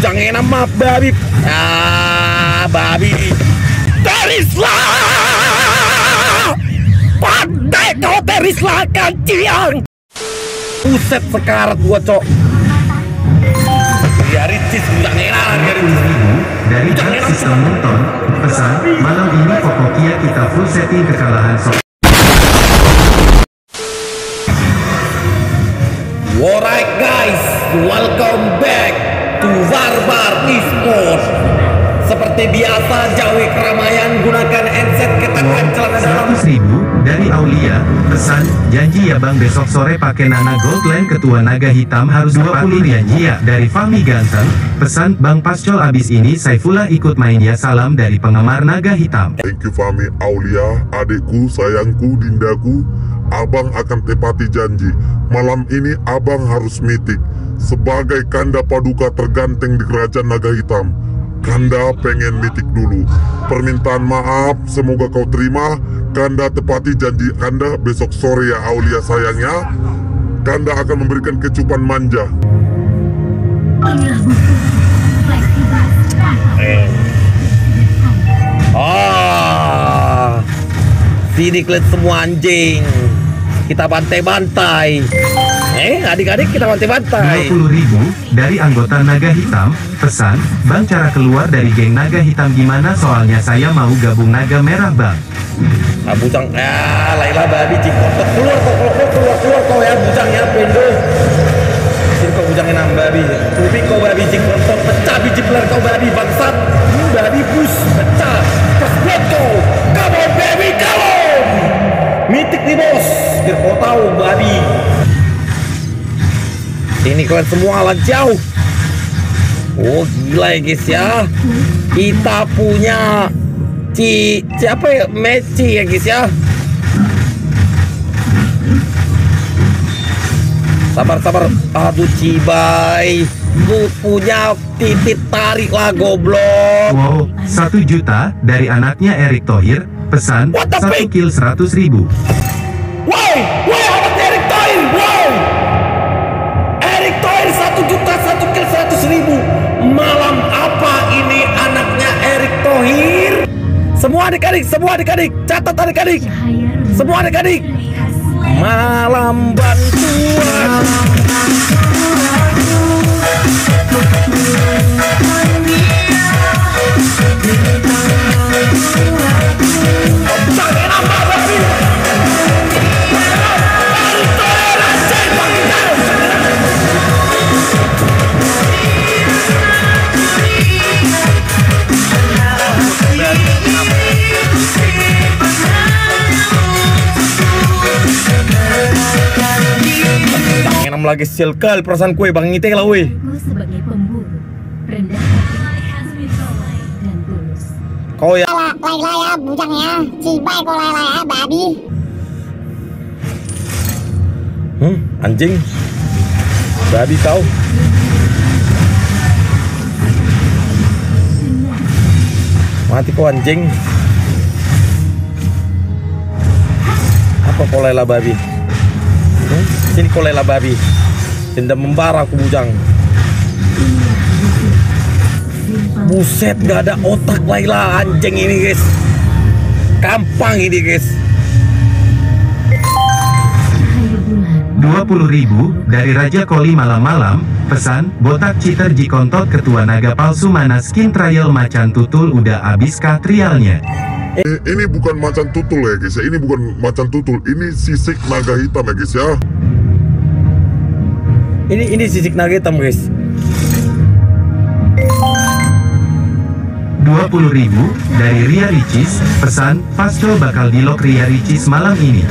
bujang enam maaf babi. Ah, babi. Terislah! Pandai kau terislah kanciang. Buset sekarat gua, Cok. Ya Ricis bujang enam, ya Ricis. Dari Dark System nonton, pesan, malam ini pokoknya kita full setting kekalahan Alright guys, welcome back to Barbar Esports. Seperti biasa, jauhi keramaian, gunakan handset, ketatkan celana dalam. 100.000 dari Aulia, pesan, janji ya bang besok sore pakai Nana Goldline ketua naga hitam harus 20 janji ya. Dari Fahmi Ganteng, pesan, bang Pascol abis ini Saifullah ikut main ya, salam dari penggemar naga hitam. Thank you Fahmi. Aulia, adikku, sayangku, dindaku, abang akan tepati janji. Malam ini abang harus mitik sebagai kanda paduka terganteng di kerajaan naga hitam. Kanda pengen mitik dulu. Permintaan maaf, semoga kau terima. Kanda tepati janji Kanda besok sore ya Aulia sayangnya. Kanda akan memberikan kecupan manja. Sini kalian semua anjing. Kita bantai-bantai. Adik-adik kita bantai-bantai. 20.000 dari anggota naga hitam, pesan, bang cara keluar dari geng naga hitam gimana soalnya saya mau gabung naga merah bang. Ah bujang, Laila babi cikotot keluar kau ya bujang ya pendo. Sini kau bujangin nang babi. Tubi kau babi cikotot, pecah biji peler kau babi bangsat. Babi bus pecah. Kesbot kau. Come on baby, come on. Mitik nih bos, biar kau tahu babi. Ini kalian semua lah jauh. Oh gila ya guys ya. Kita punya siapa ya? Messi ya guys ya. Sabar. Aduh Cibai. Lu punya titik tarik lah goblok. Wow, 1 juta dari anaknya Erick Thohir, pesan, 1 kill 100.000. Woi, anaknya Erick Thohir, wow. Erick Thohir 1 juta 1 kill 100.000. Malam apa ini anaknya Erick Thohir? Semua adik-adik, catat adik-adik. Semua adik-adik. Malam bantuan. Lagi silkal perasaan kue bang ngite lah weh. Sebagai pemburu rendah dan tulus. Kau ya Laila ya bujang ya, Cibai kau Laila ya babi. Anjing babi kau. Mati kau anjing. Apa kau Laila babi? Sini kau Laila babi. Dendam membara aku bujang. Buset gak ada otak Laila anjing ini guys. Gampang ini guys. 20.000 dari Raja Koli malam-malam, pesan, botak cheater jikontot ketua naga palsu mana skin trial macan tutul udah abis kah trialnya? Ini bukan macan tutul ya guys ya. Ini bukan macan tutul. Ini sisik naga hitam ya guys ya. Ini sisik naga hitam guys. 20.000 dari Ria Ricis, pesan, Pascol bakal dilok Ria Ricis malam ini.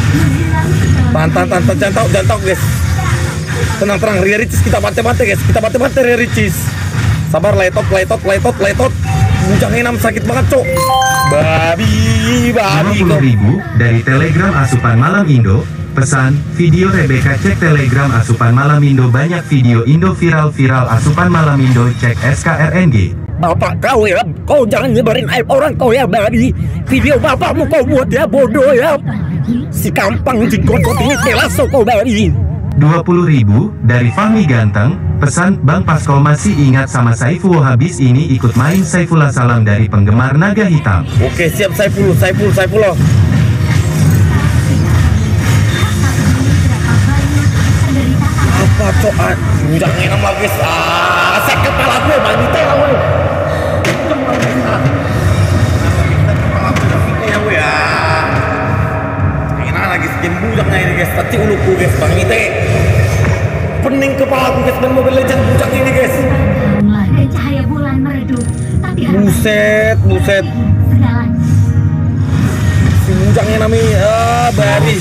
Jangan tahu guys. Tenang Ria Ricis kita bantai guys. Kita bantai Ria Ricis. Sabar letot. Bujang enam sakit banget cok. Babi 20.000 dari Telegram Asupan Malam Indo, pesan, video Rebecca cek Telegram Asupan Malam Indo banyak video Indo viral Asupan Malam Indo cek SKRNG. Bapak kau ya, kau jangan nyebarin aib orang kau ya babi. Video bapakmu kau buat ya bodoh ya. Si kampang jenggot ini telaso kau babi. 20.000 dari Fahmi Ganteng, Pesan Bang Paskol masih ingat sama Saiful habis ini ikut main Saifullah salam dari penggemar naga hitam. Oke, siap Saiful. Apa cok? Jangan enak lagi. Sek kepala gue, bandita lah gue. Enak lagi skin bujaknya ini guys. Tadi uluku guys, bandita. Pening kepala gue guys, main Mobile Legends bujak ini guys. Dan cahaya bulan meredup. Tapi Buset. Si bujaknya namanya babi.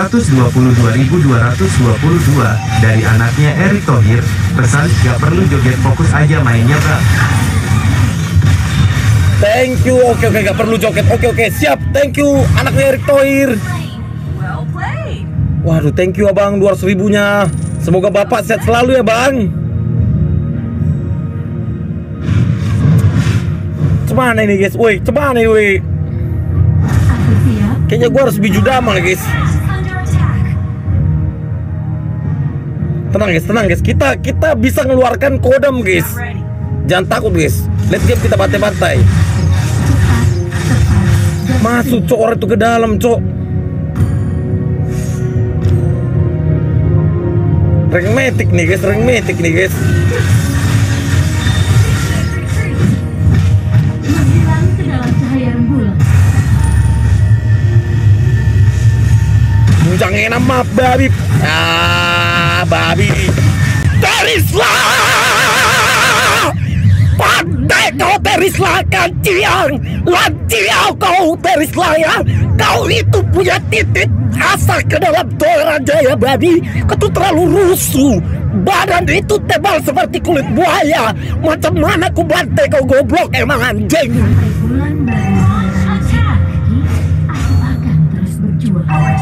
222.222 dari anaknya Erick Thohir. Pesan gak perlu joget, fokus aja mainnya bang. Thank you. Oke, gak perlu joget. Oke, siap. Thank you anaknya Erick Thohir. Waduh, thank you abang 200.000-nya. Semoga bapak sehat selalu ya bang. Cemana ini guys? Woi, cemana ini woi? aku siap. Kayaknya gua harus biju damai guys. Tenang guys. Kita bisa ngeluarkan kodam guys. Jangan takut guys. Let's game kita bantai-bantai. Masuk cok orang itu ke dalam cok. Rank metik nih guys. Menghilang ke dalam cahaya rembulan. Jangan nama babi. Babi. Terislah! Pandai kau terislah kanciang. Lantiau kau terislah ya. Kau itu punya titik asa ke dalam Toraja ya babi. Kau tuh terlalu rusuh. Badan itu tebal seperti kulit buaya. Macam mana ku bantai kau goblok emang anjing. Sampai bulan baru mencipta lagi, aku akan terus berjuang.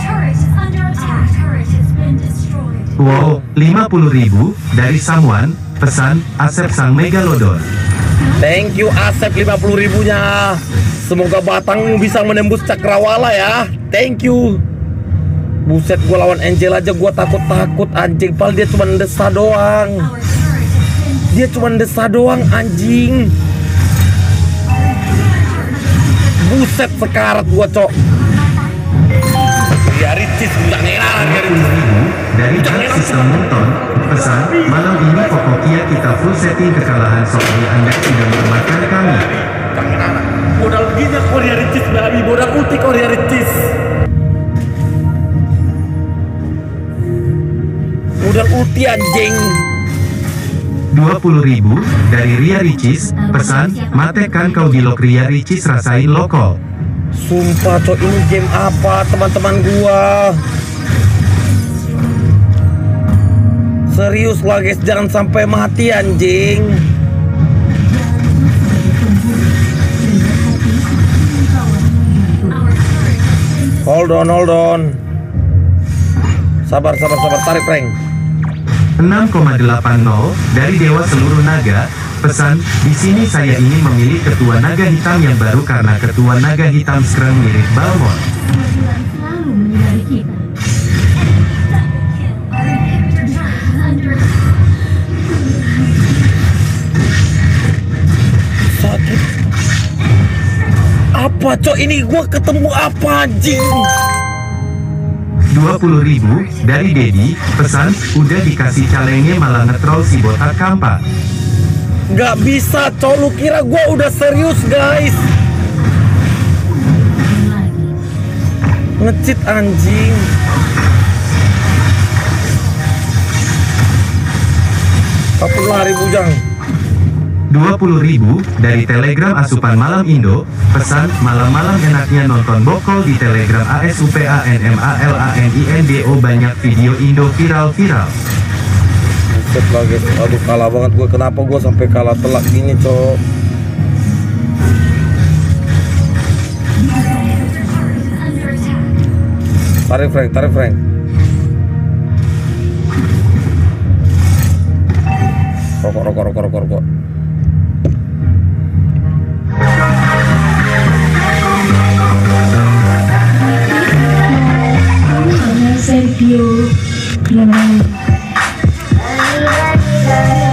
Wow, 50.000 dari Samuan. Pesan Asep Sang Megalodon. Thank you Asep 50.000-nya. Semoga batangmu bisa menembus cakrawala ya. Thank you. Buset, gua lawan Angel aja gua takut anjing. Padahal dia cuma desa doang. Anjing. Buset, sekarat gua cok. Ya Ricis, bukannya enak. 50.000 dari Dark System Nonton. Pesan malam ini pokoknya kita full setting kekalahan soalnya Anda sudah melemahkan kami. Jangan anak. Modal begini Korea Ricis babi. Modal ulti Korea Ricis. Modal ulti anjing. 20.000 dari Ria Ricis. Pesan matekan kau di lok Ria Ricis rasain lokal. Sumpah cok, ini game apa teman-teman gua? Serius lah guys, jangan sampai mati anjing. Hold on. Sabar, tarik Frank. 6,80 dari Dewa Seluruh Naga. Pesan, di sini saya ingin memilih ketua naga hitam yang baru karena ketua naga hitam sekarang mirip Balmond. Bulan selalu menyinari kita. Sakit. Apa cok ini gua ketemu apa anjing? 20.000 dari Dedi. Pesan, udah dikasih calengnya malah ngetrol si botak kampak. Nggak bisa cok, lu kira gua udah serius guys? Ngecit anjing. Kapur lari bujang. 20.000 dari Telegram Asupan Malam Indo. Pesan, malam-malam enaknya nonton bokol di Telegram ASUPANMALANINDO. Banyak video Indo viral-viral. Buset lah guys, aduh kalah banget gue. Kenapa gue sampai kalah telak gini cok? Tarik Frank. Rokok. Sergio.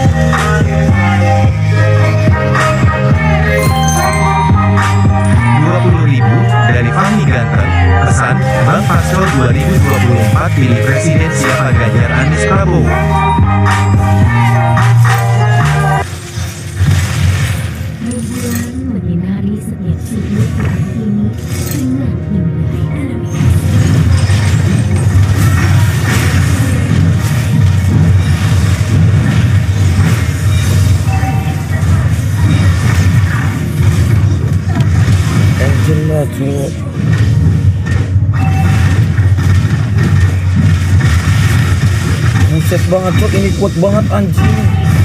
pilih presiden siapa, Ganjar, Anies, Prabowo? Rembulan menyinari setiap sudut bumi ini dengan indah. Anjing lah cuy. Buset banget cuy, ini kuat banget anjing.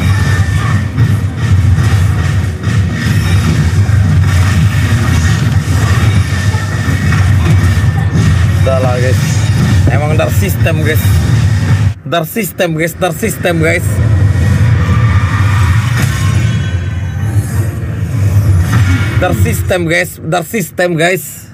Udah lah guys, emang dar sistem guys, dar sistem guys, dar sistem guys. Dar sistem guys, dar sistem guys.